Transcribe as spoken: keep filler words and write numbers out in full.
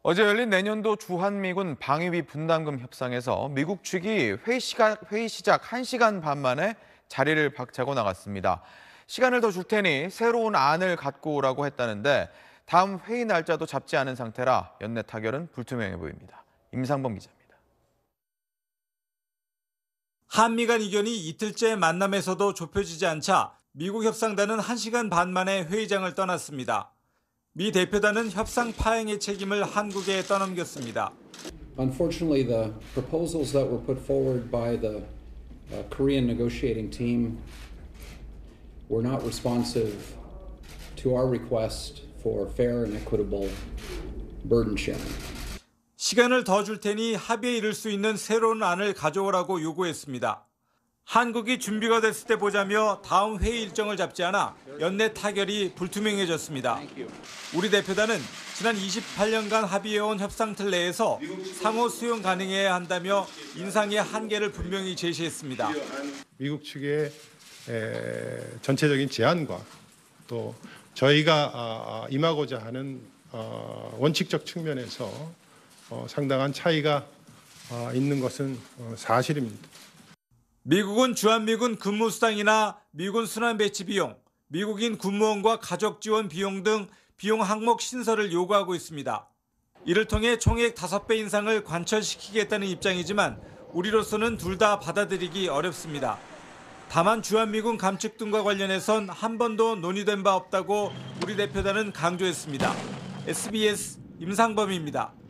어제 열린 내년도 주한미군 방위비 분담금 협상에서 미국 측이 회의 시간, 회의 시작 한 시간 반 만에 자리를 박차고 나갔습니다. 시간을 더 줄 테니 새로운 안을 갖고 오라고 했다는데 다음 회의 날짜도 잡지 않은 상태라 연내 타결은 불투명해 보입니다. 임상범 기자입니다. 한미 간 이견이 이틀째 만남에서도 좁혀지지 않자 미국 협상단은 한 시간 반 만에 회의장을 떠났습니다. 미 대표단은 협상 파행의 책임을 한국에 떠넘겼습니다. Unfortunately, the proposals that were put forward by the uh, Korean negotiating team were not responsive to our request for fair and equitable burden sharing. 시간을 더 줄 테니 합의에 이를 수 있는 새로운 안을 가져오라고 요구했습니다. 한국이 준비가 됐을 때 보자며 다음 회의 일정을 잡지 않아 연내 타결이 불투명해졌습니다. 우리 대표단은 지난 이십팔 년간 합의해온 협상 틀 내에서 상호 수용 가능해야 한다며 인상의 한계를 분명히 제시했습니다. 미국 측의 전체적인 제안과 또 저희가 임하고자 하는 원칙적 측면에서 상당한 차이가 있는 것은 사실입니다. 미국은 주한미군 근무수당이나 미군 순환 배치 비용, 미국인 군무원과 가족 지원 비용 등 비용 항목 신설을 요구하고 있습니다. 이를 통해 총액 다섯 배 인상을 관철시키겠다는 입장이지만 우리로서는 둘 다 받아들이기 어렵습니다. 다만 주한미군 감축 등과 관련해선 한 번도 논의된 바 없다고 우리 대표단은 강조했습니다. 에스비에스 임상범입니다.